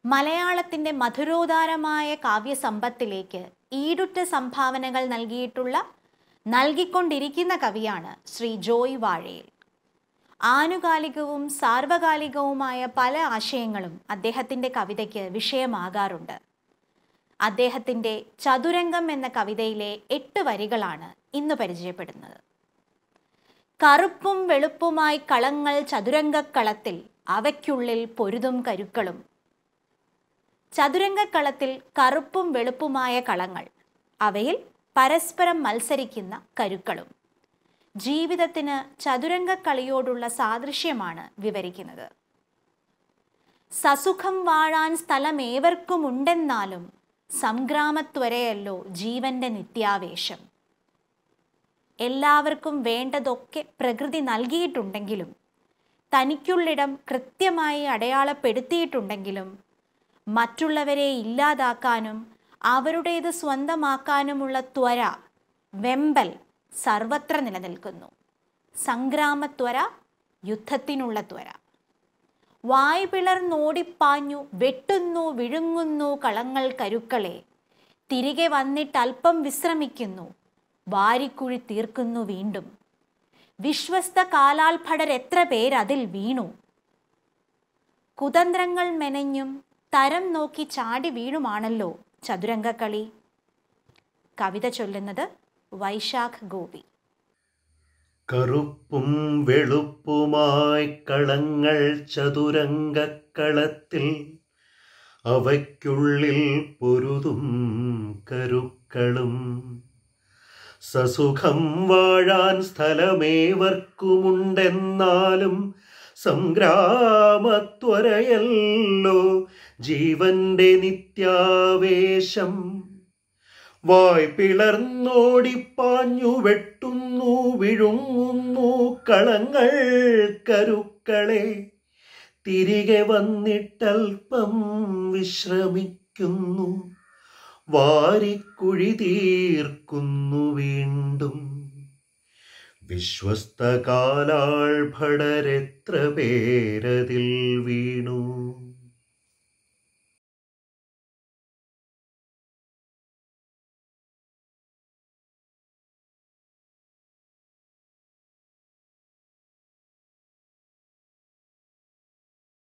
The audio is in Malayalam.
മലയാളത്തിൻ്റെ മധുരോദാരമായ കാവ്യസമ്പത്തിലേക്ക് ഈടുറ്റ സംഭാവനകൾ നൽകിക്കൊണ്ടിരിക്കുന്ന കവിയാണ് ശ്രീ ജോയ് വാഴയിൽ. ആനുകാലികവും സാർവകാലികവുമായ പല ആശയങ്ങളും അദ്ദേഹത്തിൻ്റെ കവിതയ്ക്ക് വിഷയമാകാറുണ്ട്. അദ്ദേഹത്തിൻ്റെ ചതുരംഗം എന്ന കവിതയിലെ 8 വരികളാണ് ഇന്ന് പരിചയപ്പെടുന്നത്. കറുപ്പും വെളുപ്പുമായി കളങ്ങൾ ചതുരംഗക്കളത്തിൽ, അവയ്ക്കുള്ളിൽ പൊരുതും കരുക്കളും. ചതുരംഗക്കളത്തിൽ കറുപ്പും വെളുപ്പുമായ കളങ്ങൾ, അവയിൽ പരസ്പരം മത്സരിക്കുന്ന കരുക്കളും. ജീവിതത്തിന് ചതുരംഗക്കളിയോടുള്ള സാദൃശ്യമാണ് വിവരിക്കുന്നത്. സസുഖം വാഴാൻ സ്ഥലമേവർക്കുമുണ്ടെന്നാലും സംഗ്രാമത്വരയല്ലോ ജീവന്റെ നിത്യാവേശം. എല്ലാവർക്കും വേണ്ടതൊക്കെ പ്രകൃതി നൽകിയിട്ടുണ്ടെങ്കിലും, തനിക്കുള്ളിടം കൃത്യമായി അടയാളപ്പെടുത്തിയിട്ടുണ്ടെങ്കിലും, മറ്റുള്ളവരെ ഇല്ലാതാക്കാനും അവരുടേത് സ്വന്തമാക്കാനുമുള്ള ത്വര, വെമ്പൽ സർവത്ര നിലനിൽക്കുന്നു. സംഗ്രാമത്വര, യുദ്ധത്തിനുള്ള ത്വര. വായ് പിളർന്നോടിപ്പാഞ്ഞു വെട്ടുന്നു വിഴുങ്ങുന്നു കളങ്ങൾ കരുക്കളെ, തിരികെ വന്നിട്ടൽപ്പം വിശ്രമിക്കുന്നു, വാരിക്കുഴി തീർക്കുന്നു വീണ്ടും. വിശ്വസ്ത കാലാൾഭടരെത്ര പേരതിൽ വീണു, കുതന്ത്രങ്ങൾ മെനഞ്ഞും തരം നോക്കി ചാടി വീഴുമാണല്ലോ ചതുരംഗക്കളി. കവിത ചൊല്ലുന്നത് വൈശാഖ് ഗോപി. കറുപ്പും വെളുപ്പുമായി കളങ്ങൾ ചതുരംഗക്കളത്തിൽ, അവയ്ക്കുള്ളിൽ പൊരുതും കരുക്കളും. സസുഖം വാഴാൻ സ്ഥലമേവർക്കുമുണ്ടെന്നാലും സംഗ്രാമത്വരയല്ലോ ജീവന്റെ നിത്യാവേശം. വായ് പിളർന്നോടിപ്പാഞ്ഞു വെട്ടുന്നു വിഴുങ്ങുന്നു കളങ്ങൾ കരുക്കളെ, തിരികെ വന്നിട്ടൽപ്പം വിശ്രമിക്കുന്നു, വാരിക്കുഴി തീർക്കുന്നു വീണ്ടും. വിശ്വസ്ത കാലാൾഭടരെത്ര പേരതിൽ വീണു.